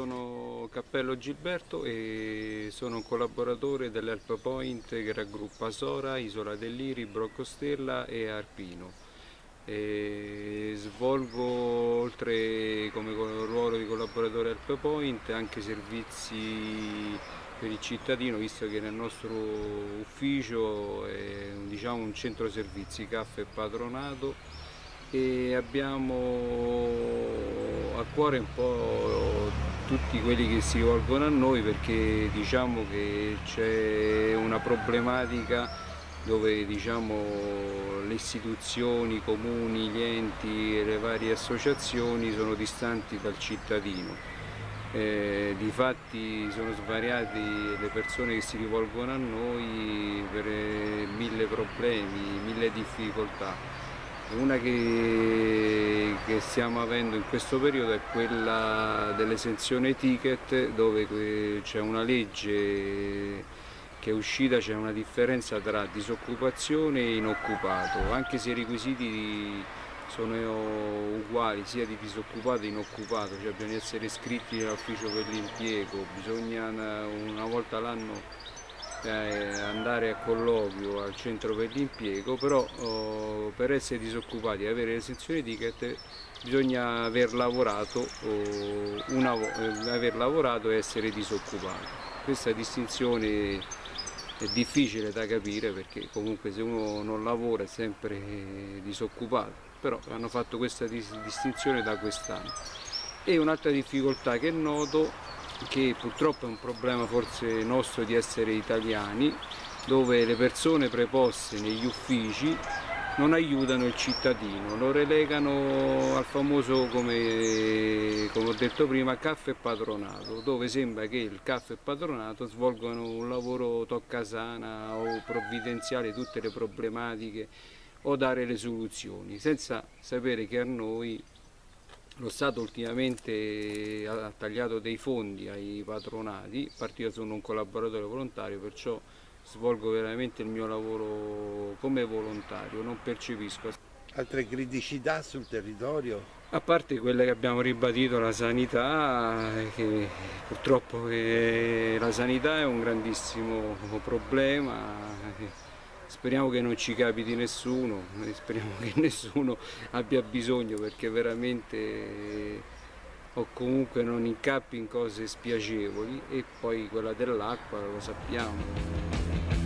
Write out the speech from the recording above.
sono Cappello Gilberto e sono un collaboratore dell'Help Point che raggruppa Sora, Isola del Liri, Broccostella e Arpino. Svolgo, oltre come ruolo di collaboratore Help Point, anche servizi per il cittadino, visto che nel nostro ufficio è diciamo, un centro servizi, caffè e patronato, e abbiamo a cuore un po' tutti quelli che si rivolgono a noi, perché diciamo che c'è una problematica dove diciamo, le istituzioni, i comuni, gli enti e le varie associazioni sono distanti dal cittadino. Difatti sono svariate le persone che si rivolgono a noi per mille problemi, mille difficoltà. Una che stiamo avendo in questo periodo è quella dell'esenzione ticket, dove c'è una legge che è uscita, c'è una differenza tra disoccupazione e inoccupato, anche se i requisiti sono uguali sia di disoccupato che inoccupato, cioè bisogna essere iscritti all'ufficio per l'impiego, bisogna una volta l'anno andare a colloquio al centro per l'impiego, però per essere disoccupati e avere l'esenzione ticket bisogna aver lavorato e essere disoccupati. Questa distinzione è difficile da capire, perché comunque se uno non lavora è sempre disoccupato, però hanno fatto questa distinzione da quest'anno. E un'altra difficoltà che noto, che purtroppo è un problema forse nostro di essere italiani, dove le persone preposte negli uffici non aiutano il cittadino, lo relegano al famoso, come ho detto prima, caffè e patronato, dove sembra che il caffè e patronato svolgono un lavoro toccasana o provvidenziale tutte le problematiche o dare le soluzioni, senza sapere che a noi lo Stato ultimamente ha tagliato dei fondi ai patronati. Io sono un collaboratore volontario, perciò svolgo veramente il mio lavoro come volontario, non percepisco. Altre criticità sul territorio? A parte quelle che abbiamo ribadito, la sanità, che purtroppo la sanità è un grandissimo problema. Speriamo che non ci capiti nessuno, speriamo che nessuno abbia bisogno, perché veramente o comunque non incappi in cose spiacevoli. E poi quella dell'acqua, lo sappiamo.